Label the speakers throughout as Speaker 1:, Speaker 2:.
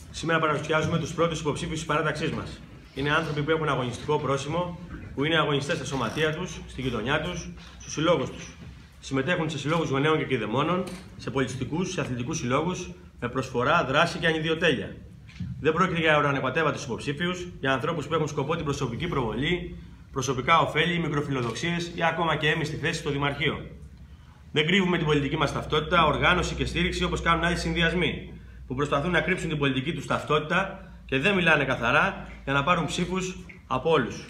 Speaker 1: Σήμερα παρουσιάζουμε τους πρώτους υποψήφιους της παράταξής μας. Είναι άνθρωποι που έχουν αγωνιστικό πρόσημο, που είναι αγωνιστές στα σωματεία τους, στη γειτονιά τους, στους συλλόγους τους. Συμμετέχουν σε συλλόγους γονέων και κηδεμόνων, σε πολιτιστικούς, σε αθλητικούς συλλόγους, με προσφορά, δράση και ανιδιοτέλεια. Δεν πρόκειται για ουρανοκατέβατους υποψήφιους, για ανθρώπους που έχουν σκοπό την προσωπική προβολή, προσωπικά ωφέλη, μικροφιλοδοξίες ή ακόμα και έμειστη θέση στο Δημαρχείο. Δεν κρύβουμε την πολιτική μας ταυτότητα, οργάνωση και στήριξη όπως κάνουν άλλοι συνδυασμοί, που προσπαθούν να κρύψουν την πολιτική τους ταυτότητα και δεν μιλάνε καθαρά για να πάρουν ψήφους από όλους.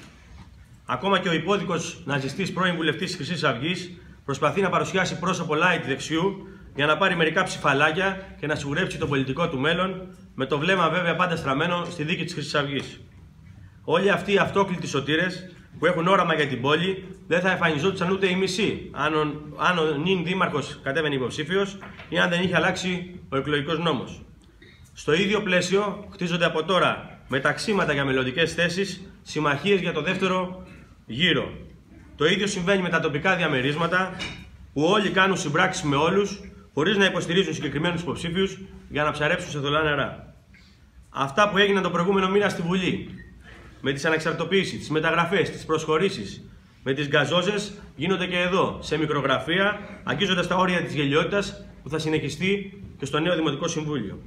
Speaker 1: Ακόμα και ο υπόδικος ναζιστής πρώην βουλευτής της Χρυσής Αυγής προσπαθεί να παρουσιάσει πρόσωπο light δεξιού για να πάρει μερικά ψηφαλάκια και να σιγουρέψει το πολιτικό του μέλλον, με το βλέμμα βέβαια πάντα στραμμένο στη δίκη της Χρυσής Αυγής. Όλοι αυτοί οι αυτόκλητοι σωτήρες που έχουν όραμα για την πόλη δεν θα εμφανιζόντουσαν ούτε οι μισοί αν ο νυν δήμαρχος κατέβαινε υποψήφιος ή αν δεν είχε αλλάξει ο εκλογικός νόμος. Στο ίδιο πλαίσιο χτίζονται από τώρα με ταξίματα για μελλοντικές θέσεις συμμαχίες για το δεύτερο γύρο. Το ίδιο συμβαίνει με τα τοπικά διαμερίσματα που όλοι κάνουν συμπράξεις με όλους χωρίς να υποστηρίζουν συγκεκριμένους υποψήφιους για να ψαρέψουν σε θολά νερά. Αυτά που έγιναν το προηγούμενο μήνα στη Βουλή, με τις ανεξαρτητοποίησεις, τις μεταγραφές, τις προσχωρήσεις, με τις γκαζόζες, γίνονται και εδώ, σε μικρογραφία, αγγίζοντας τα όρια της γελιότητας που θα συνεχιστεί και στο νέο Δημοτικό Συμβούλιο.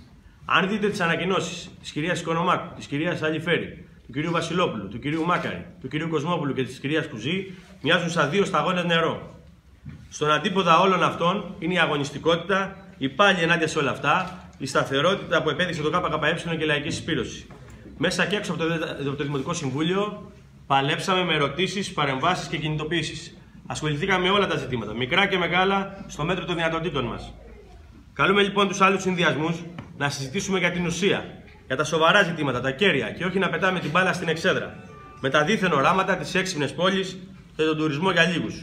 Speaker 1: Αν δείτε τις ανακοινώσεις της κυρίας Οικονομάκου, της κυρίας Αλιφέρη, του κυρίου Βασιλόπουλου, του κυρίου Μάκαρη, του κυρίου Κοσμόπουλου και της κυρίας Κουζή, μοιάζουν σαν δύο σταγόνες νερό. Στον αντίποδα όλων αυτών είναι η αγωνιστικότητα, η πάλι ενάντια σε όλα αυτά, η σταθερότητα που επέδειξε το ΚΚΕ και η λαϊκή συσπήρωση. Μέσα και έξω από το Δημοτικό Συμβούλιο παλέψαμε με ερωτήσεις, παρεμβάσεις και κινητοποίησεις. Ασχοληθήκαμε με όλα τα ζητήματα, μικρά και μεγάλα, στο μέτρο των δυνατοτήτων μας. Καλούμε λοιπόν τους άλλους συνδυασμούς να συζητήσουμε για την ουσία, για τα σοβαρά ζητήματα, τα κέρια και όχι να πετάμε την μπάλα στην εξέδρα. Με τα δίθεν οράματα, τις έξυπνες πόλεις και τον τουρισμό για λίγους.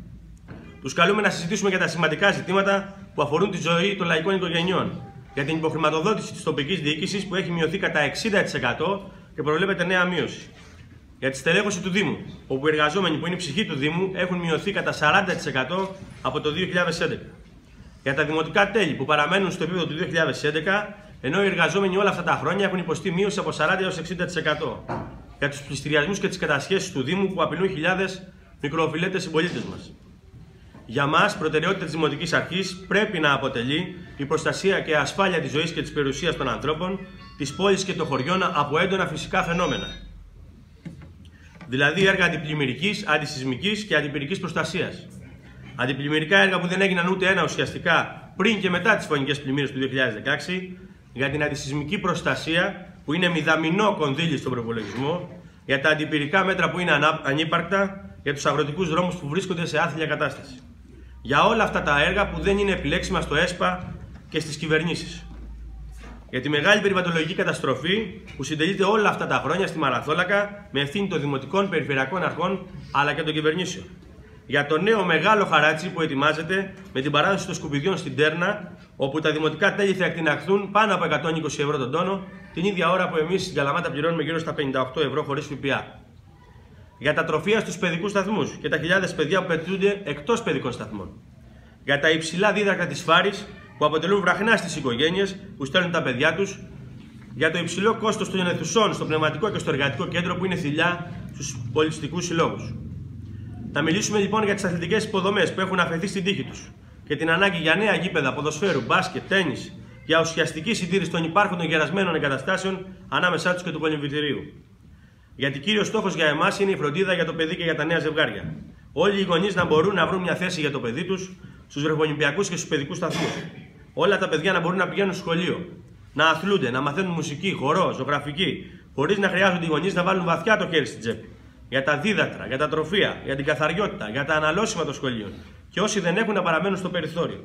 Speaker 1: Τους καλούμε να συζητήσουμε για τα σημαντικά ζητήματα που αφορούν τη ζωή των λαϊκών οικογενειών. Για την υποχρηματοδότηση της τοπικής διοίκησης που έχει μειωθεί κατά 60% και προβλέπεται νέα μείωση. Για τη στελέχωση του Δήμου, όπου οι εργαζόμενοι που είναι η ψυχή του Δήμου έχουν μειωθεί κατά 40% από το 2011. Για τα δημοτικά τέλη που παραμένουν στο επίπεδο του 2011, ενώ οι εργαζόμενοι όλα αυτά τα χρόνια έχουν υποστεί μείωση από 40% έως 60%. Για τους πληστηριασμούς και τις κατασχέσεις του Δήμου που απειλούν χιλιάδες μικροοφιλέτες συμπολίτες μας. Για μας, προτεραιότητα της Δημοτικής Αρχής πρέπει να αποτελεί η προστασία και ασφάλεια της ζωής και της περιουσίας των ανθρώπων, της πόλης και των χωριών από έντονα φυσικά φαινόμενα. Δηλαδή έργα αντιπλημμυρικής, αντισυσμικής και αντιπυρικής προστασίας. Αντιπλημμυρικά έργα που δεν έγιναν ούτε ένα ουσιαστικά πριν και μετά τις φωνικές πλημμύρες του 2016, για την αντισυσμική προστασία που είναι μηδαμινό κονδύλι στον προπολογισμό, για τα αντιπυρικά μέτρα που είναι ανύπαρκτα, για τους αγροτικούς δρόμους που βρίσκονται σε άθλια κατάσταση. Για όλα αυτά τα έργα που δεν είναι επιλέξιμα στο ΕΣΠΑ και στις κυβερνήσεις. Για τη μεγάλη περιβαλλοντολογική καταστροφή που συντελείται όλα αυτά τα χρόνια στη Μαραθόλακα με ευθύνη των δημοτικών, περιφερειακών αρχών αλλά και των κυβερνήσεων. Για το νέο μεγάλο χαράτσι που ετοιμάζεται με την παράδοση των σκουπιδιών στην Τέρνα, όπου τα δημοτικά τέλη θα εκτιναχθούν πάνω από 120 ευρώ τον τόνο, την ίδια ώρα που εμείς στην Καλαμάτα πληρώνουμε γύρω στα 58 ευρώ χωρίς ΦΠΑ. Για τα τροφεία στους παιδικούς σταθμούς και τα χιλιάδες παιδιά που πετούνται εκτός παιδικών σταθμών. Για τα υψηλά δίδακτρα της Φάρης που αποτελούν βραχνά στις οικογένειες που στέλνουν τα παιδιά τους. Για το υψηλό κόστος των αιθουσών στο πνευματικό και στο εργατικό κέντρο που είναι θηλιά στους πολιτιστικούς συλλόγους. Θα μιλήσουμε λοιπόν για τις αθλητικές υποδομές που έχουν αφαιθεί στην τύχη τους και την ανάγκη για νέα γήπεδα ποδοσφαίρου, μπάσκετ, τένις, για ουσιαστική συντήρηση των υπάρχοντων γερασμένων εγκαταστάσεων ανάμεσά τους και του πολυμβητηρίου. Γιατί κύριος στόχος για εμάς είναι η φροντίδα για το παιδί και για τα νέα ζευγάρια. Όλοι οι γονείς να μπορούν να βρουν μια θέση για το παιδί τους στους βρεφονιπιακούς και στους παιδικούς σταθμούς. Όλα τα παιδιά να μπορούν να πηγαίνουν στο σχολείο, να αθλούνται, να μαθαίνουν μουσική, χορό, ζωγραφική, χωρίς να χρειάζονται οι γονείς να βάλουν βαθιά το χέρι στην τσέπη. Για τα δίδακτρα, για τα τροφεία, για την καθαριότητα, για τα αναλώσιμα των σχολείων. Και όσοι δεν έχουν να παραμένουν στο περιθώριο.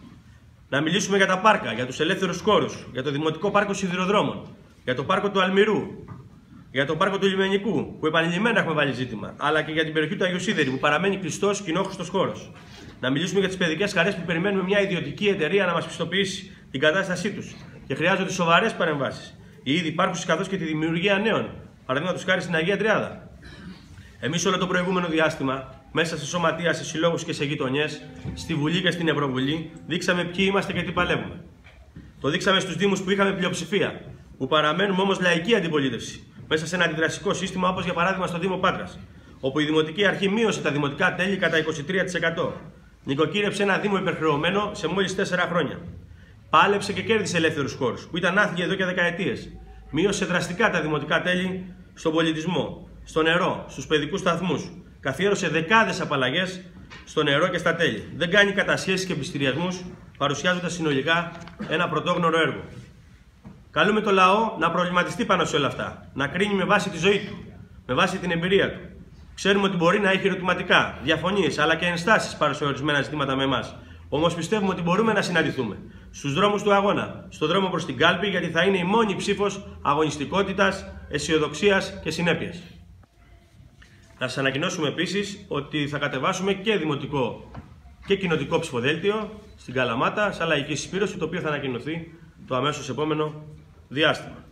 Speaker 1: Να μιλήσουμε για τα πάρκα, για τους ελεύθερους χώρους, για το Δημοτικό Πάρκο Σιδηροδρόμων, για το Πάρκο του Αλμυρού, για το Πάρκο του Λιμενικού, που επανειλημμένα έχουμε βάλει ζήτημα, αλλά και για την περιοχή του Αγίου Σίδερη, που παραμένει κλειστός κοινόχρηστος χώρος. Να μιλήσουμε για τις παιδικές χαρές που περιμένουμε μια ιδιωτική εταιρεία να μας πιστοποιήσει την κατάστασή τους και χρειάζονται σοβαρές παρεμβάσεις. Οι ήδη υπάρχουσες καθώς και τη δημιουργία νέων, παραδείγματος χάρη στην Αγία Τριάδα. Εμείς όλο το προηγούμενο διάστημα, μέσα σε σωματεία, σε συλλόγους και σε γειτονιές, στη Βουλή και στην Ευρωβουλή, δείξαμε ποιοι είμαστε και τι παλεύουμε. Το δείξαμε στους Δήμους που είχαμε πλειοψηφία, που παραμένουμε όμως λαϊκή αντιπολίτευση μέσα σε ένα αντιδραστικό σύστημα, όπως για παράδειγμα στο Δήμο Πάτρας, όπου η Δημοτική Αρχή μείωσε τα δημοτικά τέλη κατά 23%. Νοικοκύρεψε ένα Δήμο υπερχρεωμένο σε μόλις 4 χρόνια. Πάλεψε και κέρδισε ελεύθερους χώρους που ήταν άθλιοι εδώ και δεκαετίες. Μείωσε δραστικά τα δημοτικά τέλη στον πολιτισμό, στο νερό, στους παιδικούς σταθμούς. Καθιέρωσε δεκάδες απαλλαγές στο νερό και στα τέλη. Δεν κάνει κατασχέσεις και πληστηριασμούς, παρουσιάζοντας συνολικά ένα πρωτόγνωρο έργο. Καλούμε το λαό να προβληματιστεί πάνω σε όλα αυτά, να κρίνει με βάση τη ζωή του, με βάση την εμπειρία του. Ξέρουμε ότι μπορεί να έχει ερωτηματικά, διαφωνίες αλλά και ενστάσεις πάνω σε ορισμένα ζητήματα με εμάς. Όμως πιστεύουμε ότι μπορούμε να συναντηθούμε στους δρόμους του αγώνα, στον δρόμο προς την κάλπη, γιατί θα είναι η μόνη ψήφος αγωνιστικότητας, αισιοδοξίας και συνέπειας. Να σας ανακοινώσουμε επίσης ότι θα κατεβάσουμε και δημοτικό και κοινοτικό ψηφοδέλτιο στην Καλαμάτα, σαν λαϊκή συσπήρωση, το οποίο θα ανακοινωθεί το αμέσως επόμενο διάστημα.